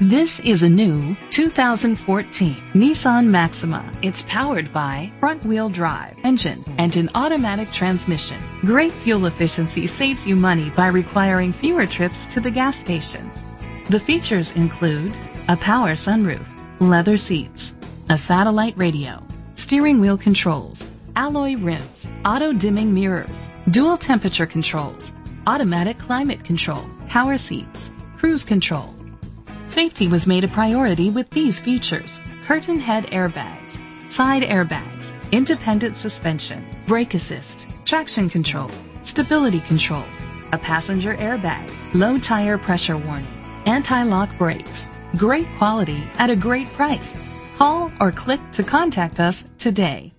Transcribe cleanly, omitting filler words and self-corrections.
This is a new 2014 Nissan Maxima. It's powered by front-wheel drive engine and an automatic transmission. Great fuel efficiency saves you money by requiring fewer trips to the gas station. The features include a power sunroof, leather seats, a satellite radio, steering wheel controls, alloy rims, auto-dimming mirrors, dual temperature controls, automatic climate control, power seats, cruise control. Safety was made a priority with these features: curtain head airbags, side airbags, independent suspension, brake assist, traction control, stability control, a passenger airbag, low tire pressure warning, anti-lock brakes. Great quality at a great price. Call or click to contact us today.